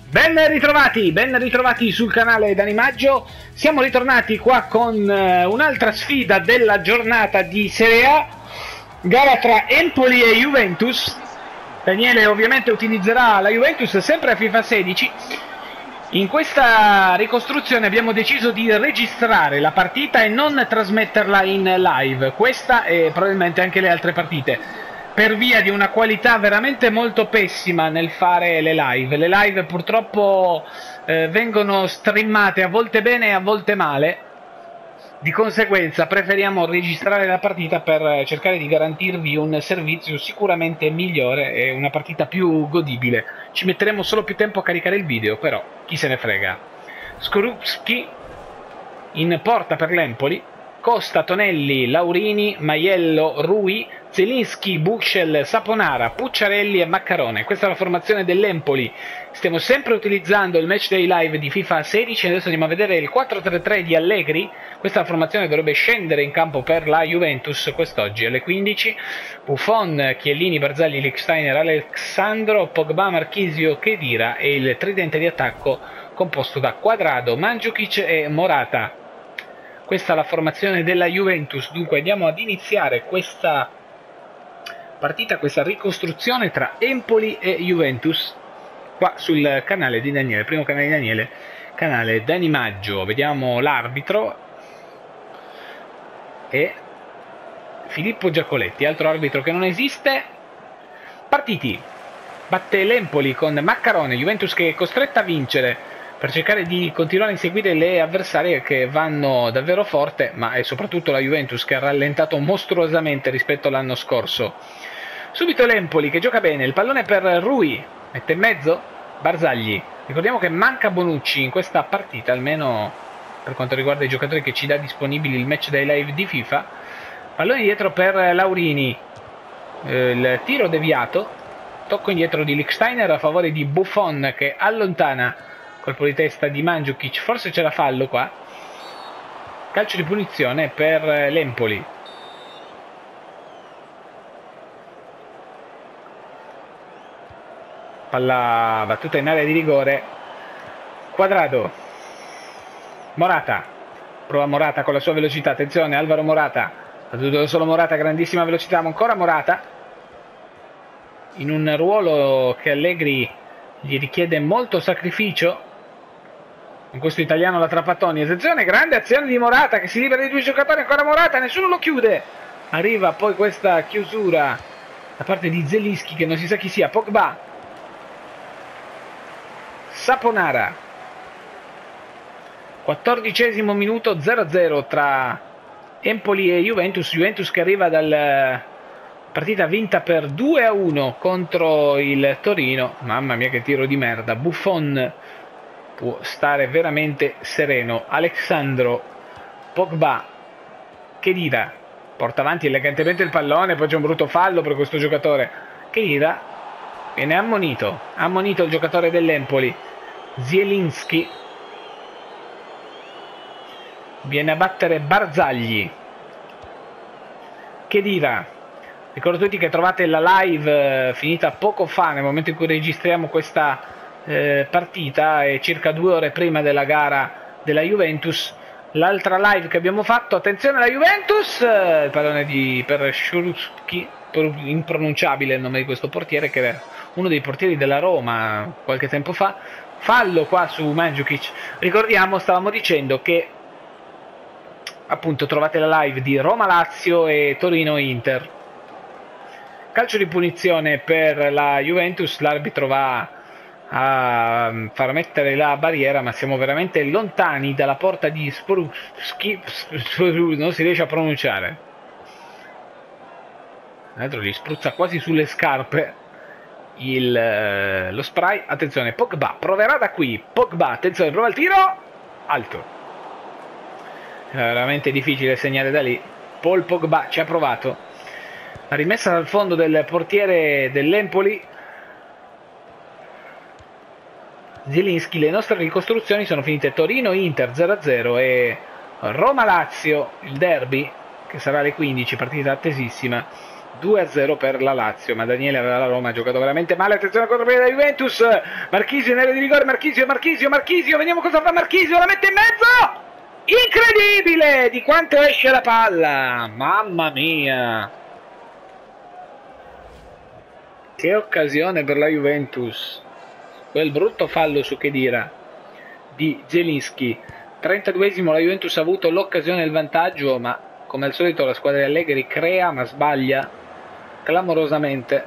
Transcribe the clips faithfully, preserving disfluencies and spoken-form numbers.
Ben ritrovati, ben ritrovati sul canale D'Animaggio. Siamo ritornati qua con eh, un'altra sfida della giornata di Serie A, gara tra Empoli e Juventus. Daniele ovviamente utilizzerà la Juventus sempre a FIFA sedici. In questa ricostruzione abbiamo deciso di registrare la partita e non trasmetterla in live, questa e probabilmente anche le altre partite, per via di una qualità veramente molto pessima nel fare le live. Le live purtroppo eh, vengono streamate a volte bene e a volte male, di conseguenza preferiamo registrare la partita per cercare di garantirvi un servizio sicuramente migliore e una partita più godibile. Ci metteremo solo più tempo a caricare il video, però chi se ne frega. Skorupski in porta per l'Empoli, Costa, Tonelli, Laurini, Maiello, Rui, Zelinski, Buchel, Saponara, Pucciarelli e Maccarone. Questa è la formazione dell'Empoli. Stiamo sempre utilizzando il match day live di FIFA sedici. Adesso andiamo a vedere il quattro tre tre di Allegri. Questa formazione dovrebbe scendere in campo per la Juventus quest'oggi alle quindici. Buffon, Chiellini, Barzagli, Lichtsteiner, Alexandro, Pogba, Marchisio, Khedira e il tridente di attacco composto da Quadrado, Mandzukic e Morata. Questa è la formazione della Juventus. Dunque andiamo ad iniziare questa partita, questa ricostruzione tra Empoli e Juventus qua sul canale di Daniele, primo canale di Daniele, canale D'Animaggio. Vediamo l'arbitro, e Filippo Giacoletti, altro arbitro che non esiste. Partiti. Batte l'Empoli con Maccarone, Juventus che è costretta a vincere per cercare di continuare a inseguire le avversarie che vanno davvero forte, ma è soprattutto la Juventus che ha rallentato mostruosamente rispetto all'anno scorso. Subito l'Empoli che gioca bene, il pallone per Rui, mette in mezzo Barzagli. Ricordiamo che manca Bonucci in questa partita, almeno per quanto riguarda i giocatori che ci dà disponibili il match day live di FIFA. Pallone dietro per Laurini, eh, il tiro deviato, tocco indietro di Lichtsteiner a favore di Buffon che allontana, colpo di testa di Mandzukic, forse c'era fallo qua. Calcio di punizione per l'Empoli. Palla battuta in area di rigore. Quadrado, Morata, prova Morata con la sua velocità, attenzione Alvaro Morata, battuto solo Morata, grandissima velocità, ma ancora Morata in un ruolo che Allegri gli richiede molto sacrificio. In questo italiano la Trapattoni, attenzione, grande azione di Morata che si libera di due giocatori, ancora Morata, nessuno lo chiude. Arriva poi questa chiusura da parte di Zelinski che non si sa chi sia, Pogba, Saponara. quattordicesimo minuto, zero a zero tra Empoli e Juventus. Juventus che arriva dalla partita vinta per due a uno contro il Torino. Mamma mia che tiro di merda. Buffon può stare veramente sereno. Alexandro, Pogba, Khedira porta avanti elegantemente il pallone, poi c'è un brutto fallo per questo giocatore. Khedira viene ammonito, ammonito il giocatore dell'Empoli. Zielinski viene a battere Barzagli. Khedira, ricordo tutti che trovate la live eh, finita poco fa, nel momento in cui registriamo questa eh, partita, e circa due ore prima della gara della Juventus. L'altra live che abbiamo fatto, attenzione alla Juventus, eh, il pallone di, per Skorupski, impronunciabile il nome di questo portiere, che era uno dei portieri della Roma qualche tempo fa. Fallo qua su Mandzukic. Ricordiamo, stavamo dicendo che appunto trovate la live di Roma-Lazio e Torino-Inter. Calcio di punizione per la Juventus, l'arbitro va a far mettere la barriera, ma siamo veramente lontani dalla porta di Skorupski, non si riesce a pronunciare. L'altro gli spruzza quasi sulle scarpe il, eh, lo spray. Attenzione, Pogba proverà da qui. Pogba, attenzione, prova il tiro alto. È veramente difficile segnare da lì. Paul Pogba ci ha provato. La rimessa dal fondo del portiere dell'Empoli, Zelinski. Le nostre ricostruzioni sono finite Torino-Inter zero a zero e Roma-Lazio, il derby, che sarà alle quindici, partita attesissima, due a zero per la Lazio, ma Daniele aveva la Roma, ha giocato veramente male. Attenzione al contropiede della Juventus, Marchisio in area di rigore, Marchisio, Marchisio, Marchisio, vediamo cosa fa Marchisio, la mette in mezzo, incredibile di quanto esce la palla, mamma mia, che occasione per la Juventus, quel brutto fallo su Khedira di Zielinski. trentaduesimo, la Juventus ha avuto l'occasione del vantaggio, ma come al solito la squadra di Allegri crea ma sbaglia clamorosamente.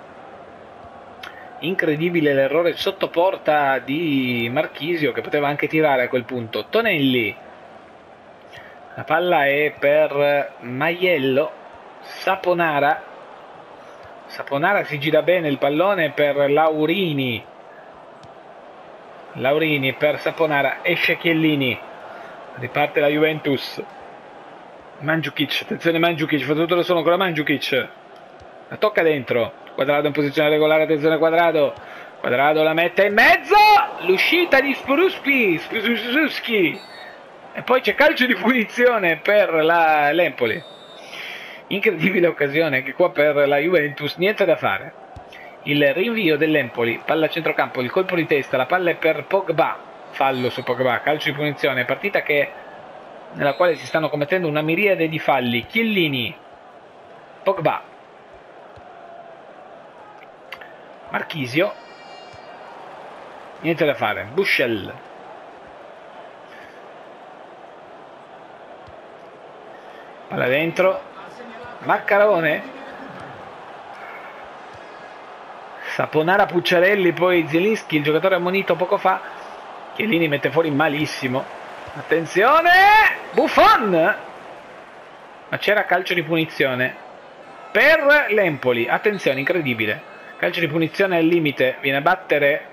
Incredibile l'errore sotto porta di Marchisio, che poteva anche tirare a quel punto. Tonelli, la palla è per Maiello, Saponara, Saponara si gira bene, il pallone per Laurini, Laurini per Saponara, esce Chiellini, riparte la Juventus. Mandzukic, attenzione Mandzukic, fa tutto da solo ancora Mandzukic, la tocca dentro, Quadrado in posizione regolare, attenzione Quadrado, Quadrado la mette in mezzo, l'uscita di Spruspi, Spruspi, e poi c'è calcio di punizione per l'Empoli. Incredibile occasione che qua per la Juventus, niente da fare. Il rinvio dell'Empoli, palla a centrocampo, il colpo di testa, la palla è per Pogba, fallo su Pogba, calcio di punizione, partita che nella quale si stanno commettendo una miriade di falli. Chiellini, Pogba, Marchisio, niente da fare, Bushel, palla dentro, Maccarone, Saponara, Pucciarelli, poi Zielinski, il giocatore ammonito poco fa. Chiellini mette fuori malissimo, attenzione, Buffon, ma c'era calcio di punizione per l'Empoli, attenzione, incredibile, calcio di punizione al limite, viene a battere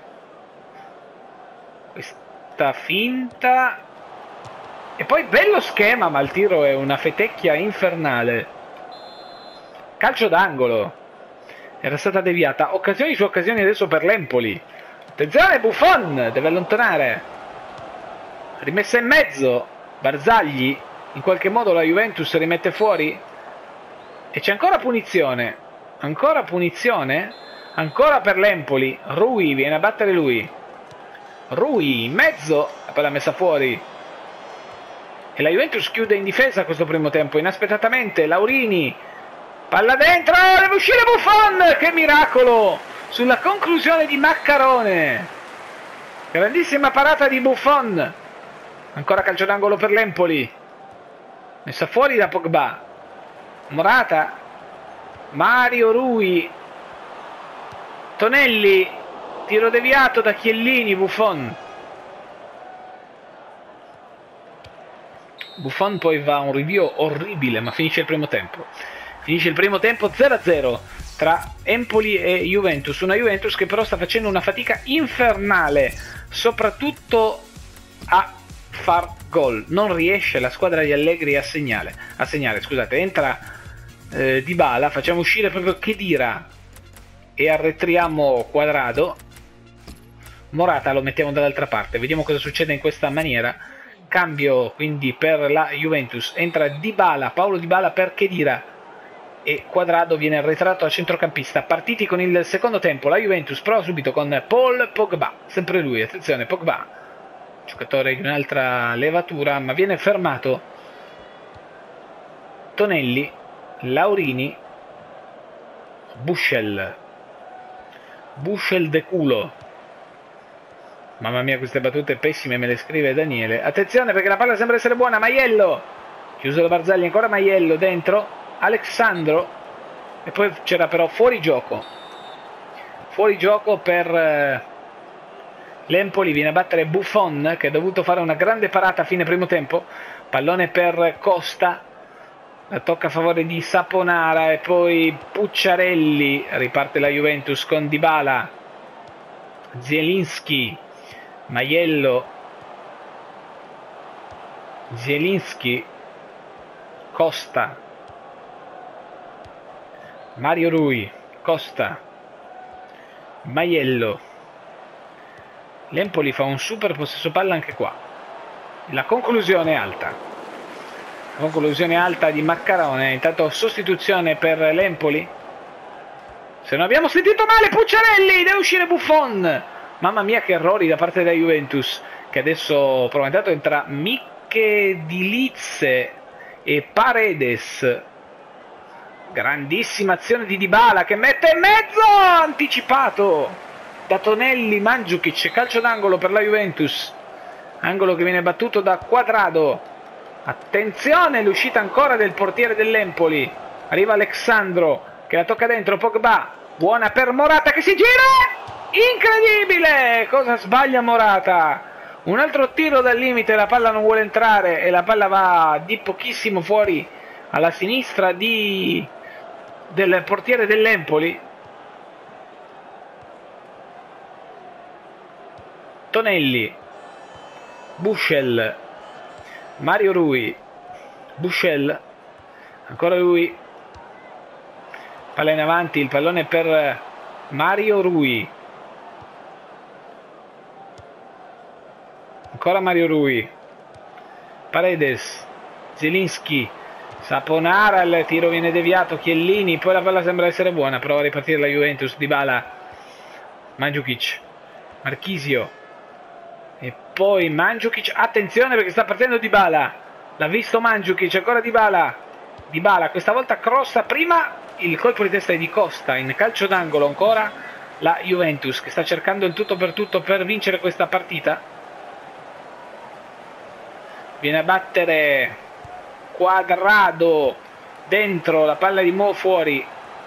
questa finta e poi bello schema, ma il tiro è una fetecchia infernale, calcio d'angolo, era stata deviata, occasioni su occasioni adesso per l'Empoli, attenzione Buffon, deve allontanare, rimessa in mezzo, Barzagli, in qualche modo la Juventus rimette fuori e c'è ancora punizione, ancora punizione, ancora per l'Empoli, Rui viene a battere lui, Rui in mezzo, la palla messa fuori e la Juventus chiude in difesa questo primo tempo, inaspettatamente Laurini, palla dentro, deve uscire Buffon, che miracolo, sulla conclusione di Maccarone, grandissima parata di Buffon. Ancora calcio d'angolo per l'Empoli, messa fuori da Pogba, Morata, Mario Rui, Tonelli, tiro deviato da Chiellini, Buffon. Buffon poi va a un rinvio orribile, ma finisce il primo tempo. Finisce il primo tempo zero a zero tra Empoli e Juventus, una Juventus che però sta facendo una fatica infernale, soprattutto a far gol, non riesce la squadra di Allegri a segnare, a segnare scusate, entra eh, Dybala, facciamo uscire proprio Khedira e arretriamo Quadrado, Morata lo mettiamo dall'altra parte, vediamo cosa succede in questa maniera, cambio quindi per la Juventus, entra Dybala, Paulo Dybala per Khedira e Quadrado viene arretrato a centrocampista. Partiti con il secondo tempo, la Juventus prova subito con Paul Pogba, sempre lui, attenzione Pogba, giocatore di un'altra levatura, ma viene fermato Tonelli, Laurini, Bushel, Bushel de culo, mamma mia queste battute pessime me le scrive Daniele, attenzione perché la palla sembra essere buona, Maiello, chiuso da Barzagli, ancora Maiello dentro, Alexandro, e poi c'era però fuori gioco, fuori gioco per eh, l'Empoli, viene a battere Buffon che ha dovuto fare una grande parata a fine primo tempo, pallone per Costa, la tocca a favore di Saponara e poi Pucciarelli, riparte la Juventus con Dybala, Zielinski, Maiello, Zielinski, Costa, Mario Rui, Costa, Maiello, l'Empoli fa un super possesso palla anche qua, la conclusione è alta, conclusione alta di Maccarone. Intanto sostituzione per l'Empoli. Se non abbiamo sentito male, Pucciarelli, deve uscire Buffon. Mamma mia che errori da parte della Juventus, che adesso prova intanto entra Michedilizze e Paredes. Grandissima azione di Dybala che mette in mezzo, anticipato da Tonelli. Mandžukić, calcio d'angolo per la Juventus, angolo che viene battuto da Cuadrado. Attenzione, l'uscita ancora del portiere dell'Empoli, arriva Alexandro che la tocca dentro, Pogba, buona per Morata che si gira, incredibile, cosa sbaglia Morata, un altro tiro dal limite, la palla non vuole entrare e la palla va di pochissimo fuori alla sinistra di... del portiere dell'Empoli. Tonelli, Bushel, Mario Rui, Bushel, ancora lui, palla in avanti, il pallone per Mario Rui, ancora Mario Rui, Paredes, Zielinski, Saponara, il tiro viene deviato, Chiellini, poi la palla sembra essere buona, prova a ripartire la Juventus, Dybala, Mandžukić, Marchisio, e poi Mandžukić, attenzione perché sta partendo Dybala, l'ha visto Mandžukić, ancora Dybala, Dybala, questa volta crossa, prima il colpo di testa è di Costa, in calcio d'angolo ancora la Juventus che sta cercando il tutto per tutto per vincere questa partita. Viene a battere Cuadrado dentro, la palla di Mo fuori,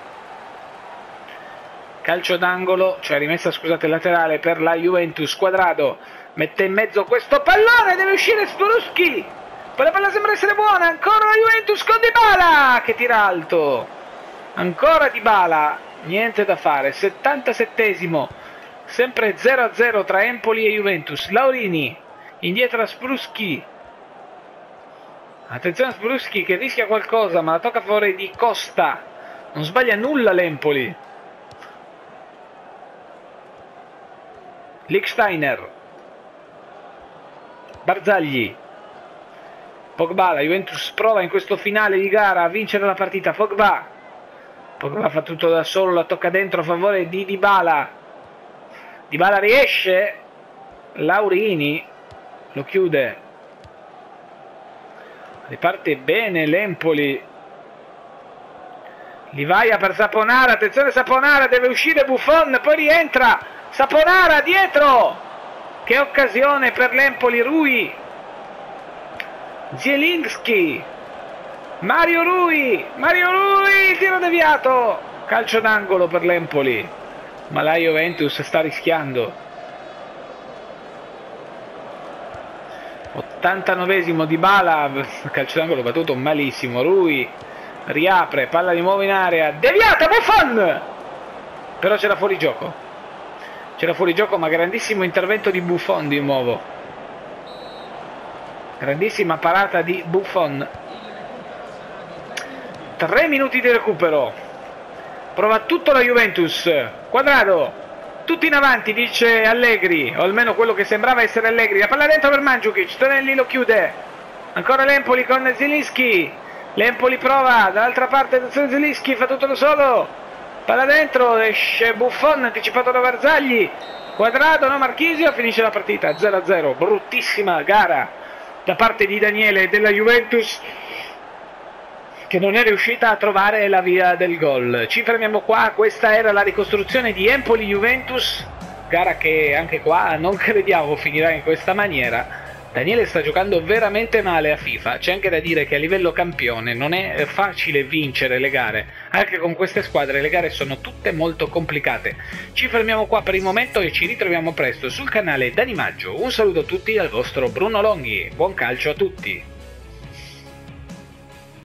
calcio d'angolo, cioè rimessa scusate laterale per la Juventus. Cuadrado mette in mezzo questo pallone, deve uscire Spolowski, poi la palla sembra essere buona, ancora la Juventus con Dybala che tira alto, ancora Dybala, niente da fare. Settantasettesimo, sempre zero a zero tra Empoli e Juventus. Laurini indietro a Spolowski, attenzione a Spolowski che rischia qualcosa ma la tocca a favore di Costa, non sbaglia nulla l'Empoli. Lichtsteiner, Barzagli, Pogba, la Juventus prova in questo finale di gara a vincere la partita. Pogba, Pogba fa tutto da solo, la tocca dentro a favore di Dybala, Dybala riesce, Laurini lo chiude, riparte bene l'Empoli, Livaia per Saponara, attenzione Saponara, deve uscire Buffon, poi rientra Saponara dietro, che occasione per l'Empoli. Rui, Zielinski, Mario Rui, Mario Rui, tiro deviato, calcio d'angolo per l'Empoli, ma la Juventus sta rischiando. ottantanovesimo, Dybala, calcio d'angolo battuto malissimo, Rui riapre, palla di nuovo in area, deviata, Buffon, però c'era fuori gioco, c'era fuori gioco, ma grandissimo intervento di Buffon di nuovo, grandissima parata di Buffon. Tre minuti di recupero, prova tutto la Juventus, Cuadrado, tutti in avanti, dice Allegri, o almeno quello che sembrava essere Allegri, la palla dentro per Mandžukić, Tonelli lo chiude, ancora l'Empoli con Zielinski, l'Empoli prova dall'altra parte, Zielinski fa tutto da solo, palla dentro, esce Buffon anticipato da Barzagli, Cuadrado, no, Marchisio, finisce la partita zero a zero. Bruttissima gara da parte di Daniele della Juventus, che non è riuscita a trovare la via del gol. Ci fermiamo qua, questa era la ricostruzione di Empoli-Juventus, gara che anche qua non crediamo finirà in questa maniera. Daniele sta giocando veramente male a FIFA, c'è anche da dire che a livello campione non è facile vincere le gare, anche con queste squadre le gare sono tutte molto complicate. Ci fermiamo qua per il momento e ci ritroviamo presto sul canale Danimaggio. Un saluto a tutti dal vostro Bruno Longhi, buon calcio a tutti!